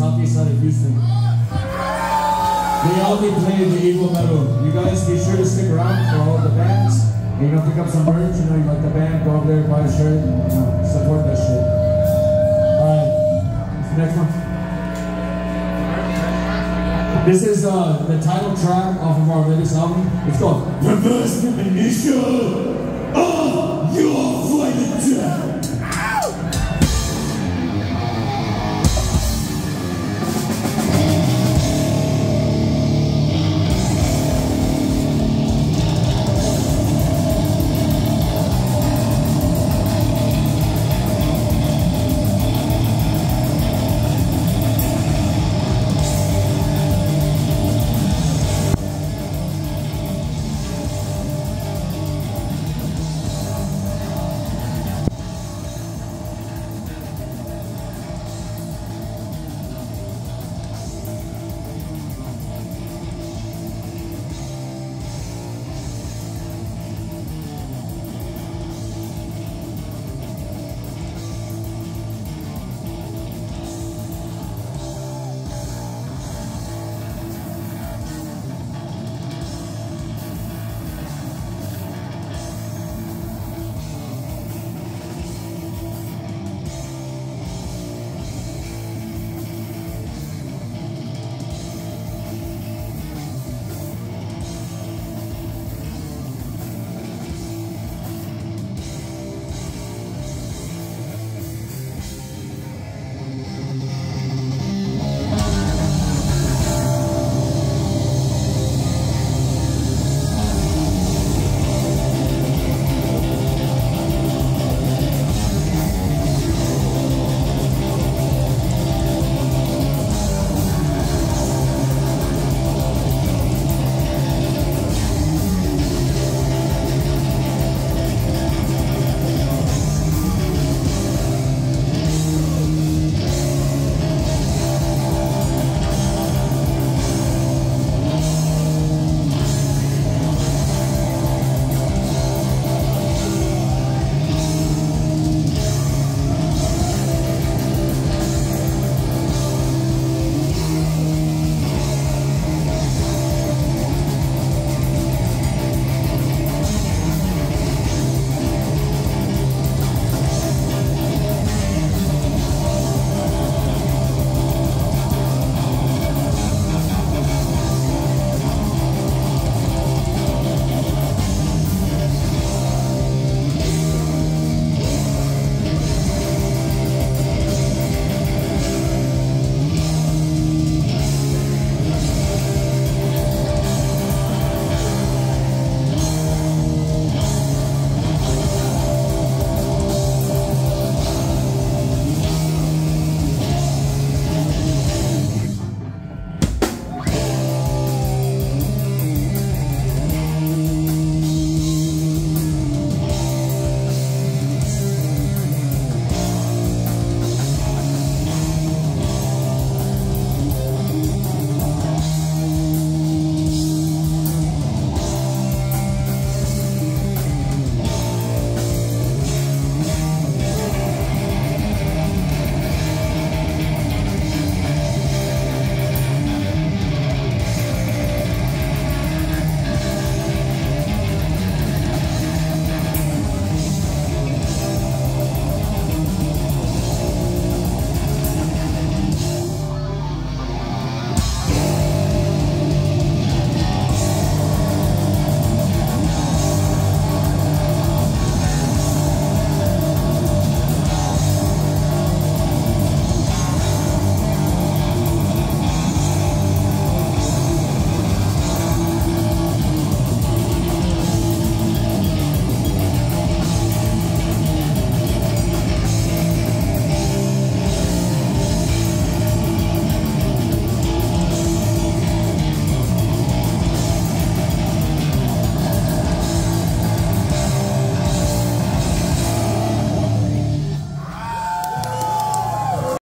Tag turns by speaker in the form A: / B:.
A: southeast side of Houston. They only play the Evil Metal. You guys be sure to stick around for all the bands. And you know, pick up some merch. You know, you like the band, go over there, buy a shirt. You know, support that shit. Alright, what's the next one? This is the title track off of our latest album. It's called Reverse Premonition of Your Flight of Death.